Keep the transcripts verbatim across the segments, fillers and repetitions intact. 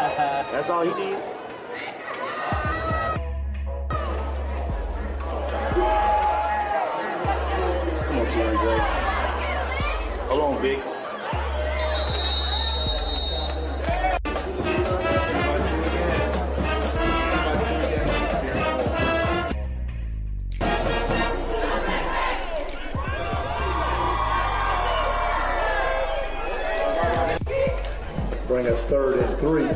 That's all he needs. Come on, T R J. Hold on, Big. Bring us third and three.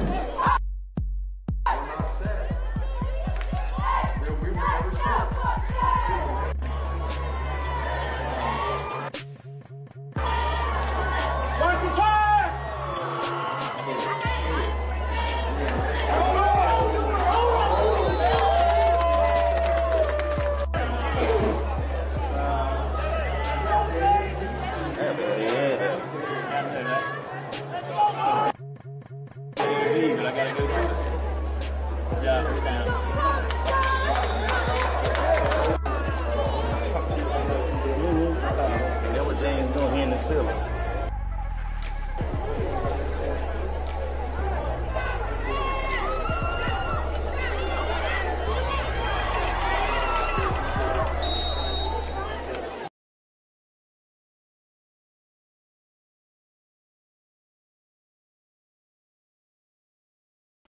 But I gotta go to it. Good job, first down.